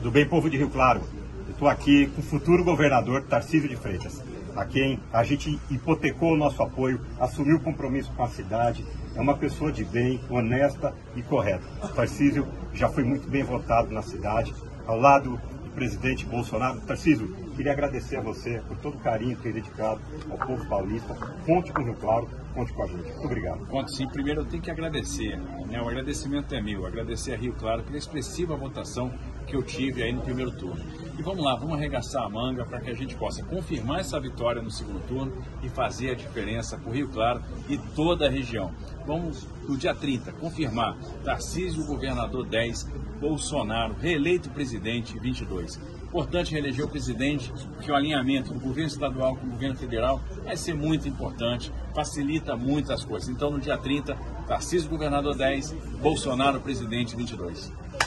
Tudo bem, povo de Rio Claro? Eu estou aqui com o futuro governador Tarcísio de Freitas, a quem a gente hipotecou o nosso apoio, assumiu o compromisso com a cidade, é uma pessoa de bem, honesta e correta. O Tarcísio já foi muito bem votado na cidade, ao lado do presidente Bolsonaro. Tarcísio, queria agradecer a você por todo o carinho que tem dedicado ao povo paulista. Conte com o Rio Claro, conte com a gente. Muito obrigado. Conto sim. Primeiro eu tenho que agradecer, né? O agradecimento é meu, agradecer a Rio Claro pela expressiva votação que eu tive aí no primeiro turno. E vamos lá, vamos arregaçar a manga para que a gente possa confirmar essa vitória no segundo turno e fazer a diferença para o Rio Claro e toda a região. Vamos, no dia 30, confirmar Tarcísio, governador 10, Bolsonaro, reeleito presidente 22. Importante reeleger o presidente, porque o alinhamento do governo estadual com o governo federal vai ser muito importante, facilita muitas coisas. Então, no dia 30, Tarcísio, governador 10, Bolsonaro, presidente 22.